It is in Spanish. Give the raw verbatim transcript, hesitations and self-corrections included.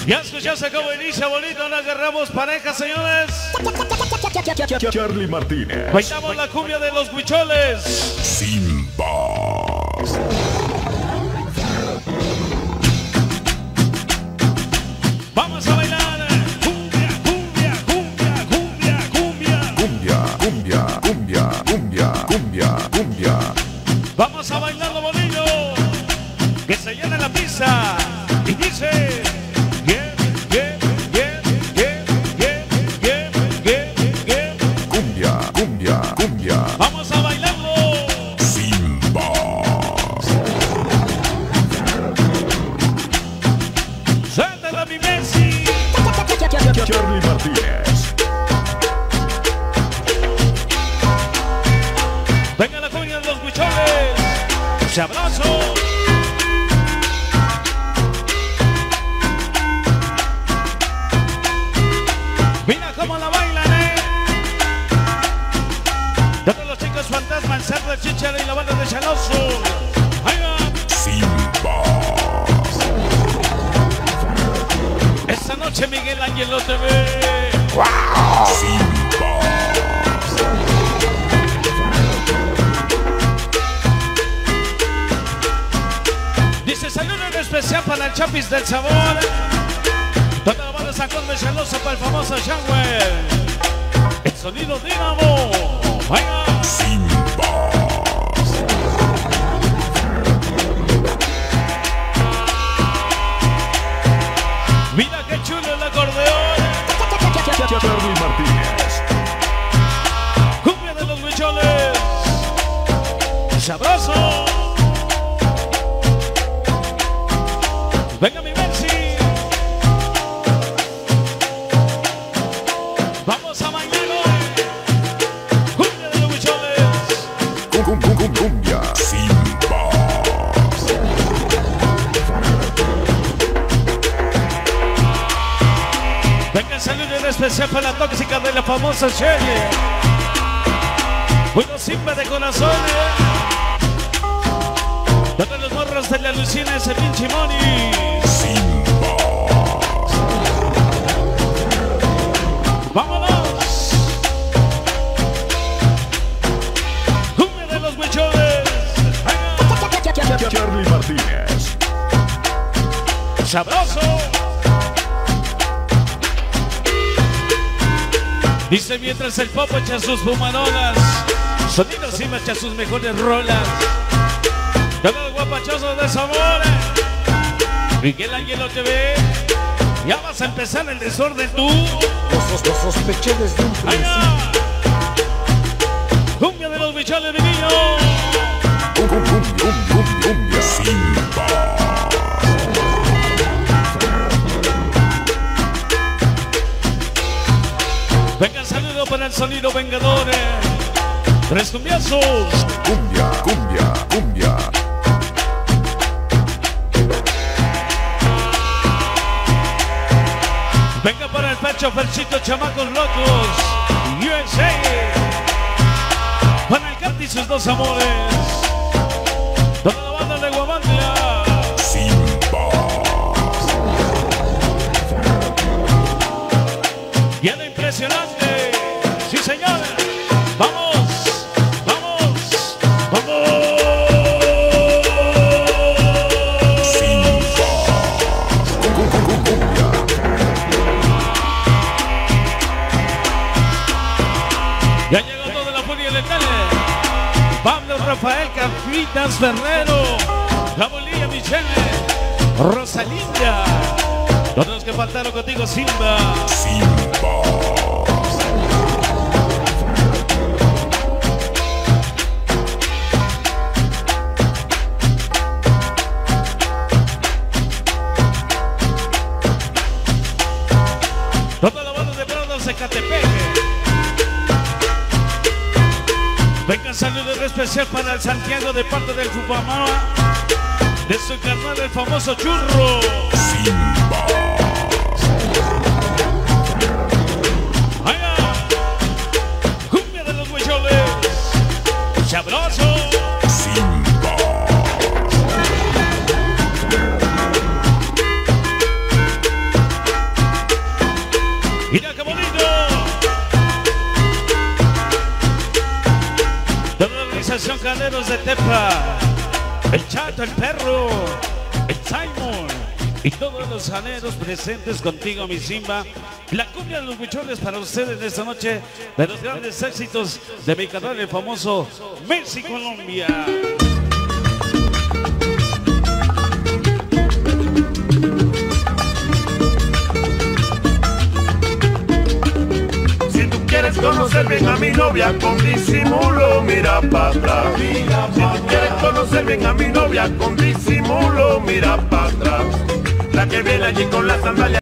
Ya escuchaste cómo inicia bonito, nos agarramos pareja, señores. Charly Martínez. Bailamos la cumbia de los huicholes. Simba. Vamos a bailar cumbia, cumbia, cumbia, cumbia, cumbia. Cumbia, cumbia, cumbia, cumbia, cumbia, cumbia. Vamos a bailarlo bonito. Que se llene la pista. Y dice... Vamos a bailarlo. Simba. Suéltala, mi Messi. Charly Martínez. Venga la cuña de los huicholes. Sabroso. Mira cómo la bailan, eh. Todos los chicos fantasma, el cerdo, el chicharo y la banda de Chaloso. Ahí va. Simba. Esta noche Miguel Ángel no te ve. Wow. Simba. Dice saludo en especial para el Chapis del Sabor. Toda la banda de San Juan de Chaloso para el famoso Shower. El sonido Dinamo. Vaya. Simba. Mira qué chulo el acordeón. Charly Martínez. Cumbia de los huicholes. Sabroso. Venga mi Messi. Vamos a bailar. Cumbia de los huicholes. Cum, cum, cum, cumbia. Simba. Venga el saludo en especial para la tóxica de la famosa Shelly. Bueno, Simba de corazón. Todos los morros de la Lucina, ese pinche money. Simba. ¡Vámonos! Cumbia de los huicholes. Charly Martínez. ¡Sabroso! Dice mientras el Popo echa sus fumarolas, Sonido Simba echa sus mejores rolas. Todos los guapachosos de sabor. Miguel Ángel T V. Ya vas a empezar el desorden tú. Los, los sospeché desde un ¡Ahí principio. va! Cumbia de los huicholes, mi niño. Cum, cum, cum, cum, cum, cumbia. Simba. Venga el saludo para el sonido vengador. Tres cumbiazos. Cumbia, cumbia, cumbia. Venga para el pecho, Ferchito, chamacos locos. U S A. Para el Canti y sus dos amores. Toda la banda de Guamandia. Simba. Viene impresionante. Sí, señora. Vamos. Vamos. Vamos. Simba. Cum, cum, cum, cum, cumbia. Ya llegó toda la furia letal. Pablo Rafael Cafitas Ferrero. Gabolía Michelle. Rosalinda. Todos los que faltaron contigo, Simba. Simba. Toda la banda de Prados de Catepec. Venga, saludo especial para el Santiago de parte del Fubamara. De su carnal, el famoso Churro. Simba. ¡Vaya! Cumbia de los huicholes. ¡Sabroso! Simba. Canta el Perro, el Simon y todos los saneros presentes contigo, mi Simba. La cumbia de los buchones para ustedes en esta noche de los grandes éxitos de mi canal, el famoso Messi Colombia. ¿Quieres conocer bien a mi novia con disimulo? Mira para atrás. Si tú quieres conocer bien a mi novia con disimulo, mira para atrás. La que viene allí con la sandalia.